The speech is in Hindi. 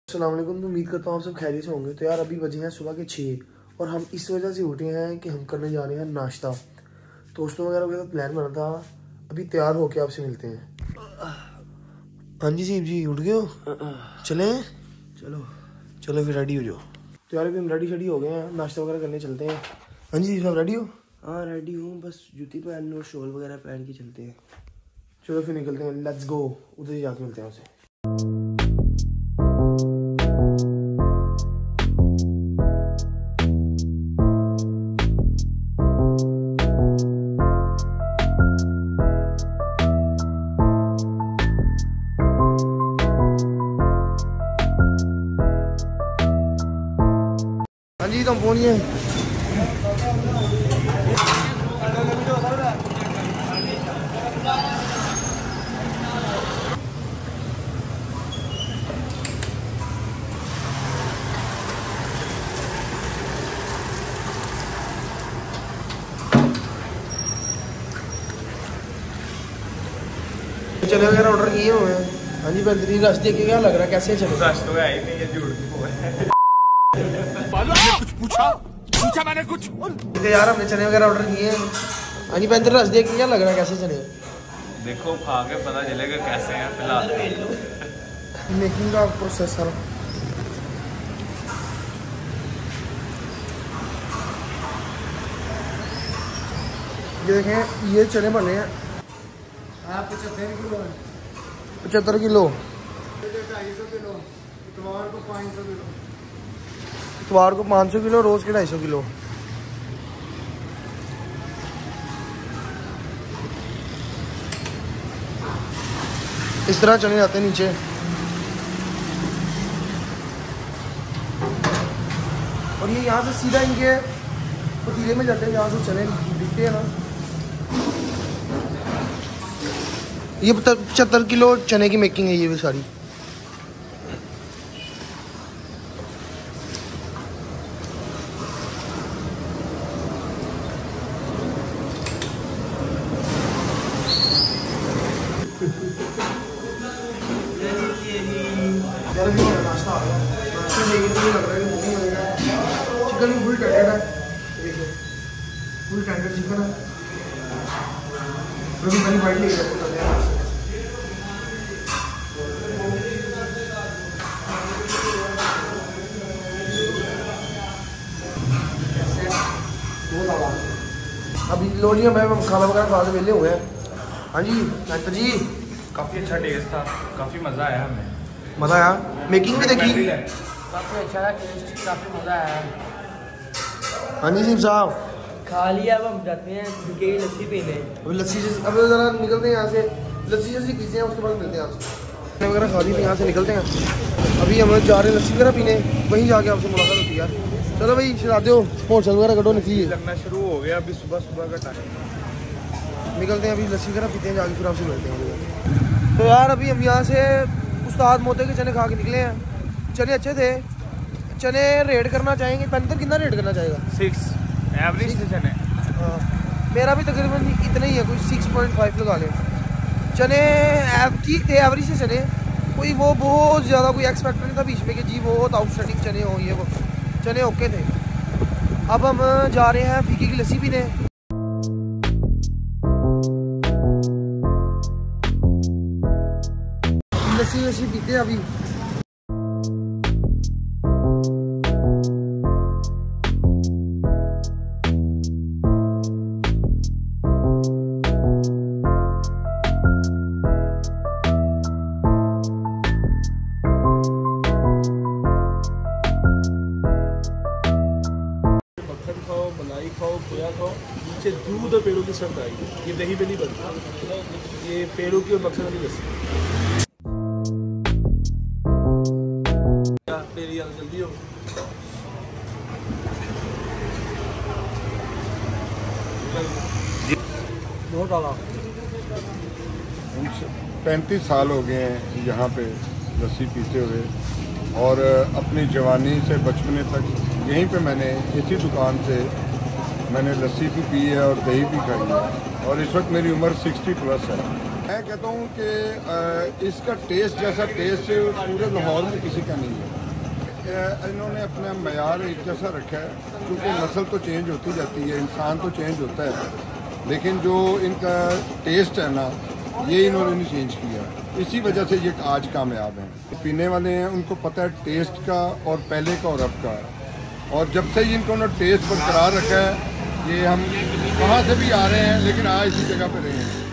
अस्सलाम वालेकुम। तो उम्मीद करता हूँ आप सब खैरियत से होंगे। तो यार अभी बजे हैं सुबह के 6 और हम इस वजह से उठे हैं कि हम करने जा रहे हैं नाश्ता। दोस्तों वगैरह के साथ प्लान बना था, अभी तैयार होके आपसे मिलते हैं। हाँ जी सीब जी, उठ गए हो? चलें? चलो चलो फिर रेडी हो जाओ। तो यार अभी हम रेडी हो गए हैं, नाश्ता वगैरह करने चलते हैं। हाँ जी सब रेडी हो? हाँ रेडी हूँ, बस जूती पहन और शॉल वगैरह पहन के चलते हैं। चलो फिर निकलते हैं, लेट्स गो। उधर ही जाके मिलते हैं उसे। हाँ जी तो हम पहुँच गए। चने वगैरह ऑर्डर किए हुए हैं। हाँ जी बेहतरीन। रास्ते के क्या लग रहा है, कैसे चले? रास्ते में आई नहीं, ये झूठ है। कुछ पूछा मैंने कुछ। तो यार हमने चने वगैरह ऑर्डर किए हैं। हाँ जी बेहतर रास्ते के क्या लग रहा है, कैसे चले? देखो खा के पता चलेगा कैसे हैं। फिलहाल मेकिंग का प्रोसेस है। ये देखें, ये चने बने हैं 75 किलो। इतवार को 500 किलो, रोज के 250 किलो। इस तरह चने जाते हैं नीचे। और ये यहाँ से सीधा इनके पतीले में जाते हैं, जहाँ से चने दिखते हैं ना। ये 75 किलो चने की मेकिंग है ये भी सारी। नाश्ता आ गया। नाश्ते में लग रहा है कि चिकन भी फुल टेंडर है। देखिए फुल टेंडर चिकन है। अभी बनी बाइट ले गया। अभी लोलियाँ भाई हम खाना वगैरह खा के वेले हुए हैं। हाँ जी डॉक्टर जी, काफी अच्छा टेस्ट था, काफी मजा आया हमें। मज़ा आया। मेकिंग भी देखी, काफ़ी अच्छा टेस्ट, काफ़ी मज़ा आया। हाँ जी सिंह साहब खा लिया, अब हम जाते हैं की लस्सी पीने। अभी लस्सी से अब ज़रा निकलते हैं यहाँ से। लस्सी जैसी पीते हैं, उसके बाद मिलते हैं आपसे। वगैरह खा ली, यहाँ से निकलते हैं। अभी हम जा रहे हैं लस्सी वगैरह पीने, वहीं जाके आपसे मुलाकात होती है यार। चलो भाई शराबे हो, होटल वगैरह कटो, निकलिए। लगना शुरू हो गया, अभी सुबह का टाइम। निकलते हैं, अभी लस्सी वगैरह पीते हैं, जाके फिर आपसे मिलते हैं। तो यार अभी हम यहाँ से उस्ताद मोते के चने खा के निकले हैं। चने अच्छे थे। चने रेट करना चाहेंगे, पैंतर कितना रेट करना चाहेगा? 6 एवरेज चने। हाँ मेरा भी तकरीबन इतना ही है, कोई 6.5 लगा लें। चने ठीक थे, एवरेज से चने। कोई वो बहुत ज़्यादा कोई एक्सपेक्ट नहीं था बीच में कि जी बहुत आउटस्टैंडिंग चने हो, ये वो चने ओके थे। अब हम जा रहे हैं फीकी की लस्सी पीने। लस्सी वस्सी पीते हैं अभी। मक्खन खाओ, मलाई खाओ, खोया खाओ, नीचे दूध और पेड़ों की शर्त आएगी। ये दही में नहीं बनती, ये पेड़ों की और मक्खन वाली लस्सी। जल्दी हो। बहुत आला। 35 साल हो गए हैं यहाँ पे लस्सी पीते हुए, और अपनी जवानी से बचपने तक यहीं पे मैंने इसी दुकान से मैंने लस्सी भी पी है और दही भी खाई है। और इस वक्त मेरी उम्र 60+ है। मैं कहता हूँ कि इसका टेस्ट जैसा टेस्ट पूरे लाहौर में किसी का नहीं है। इन्होंने अपना मयार एक जैसा रखा है, क्योंकि नस्ल तो चेंज होती जाती है, इंसान तो चेंज होता है, लेकिन जो इनका टेस्ट है ना, ये इन्होंने नहीं चेंज किया। इसी वजह से ये आज कामयाब हैं। पीने वाले हैं उनको पता है टेस्ट का और पहले का और अब का, और जब से ही इनको ना टेस्ट बरकरार रखा है, ये हम कहाँ से भी आ रहे हैं लेकिन आज इसी जगह पे रहे हैं।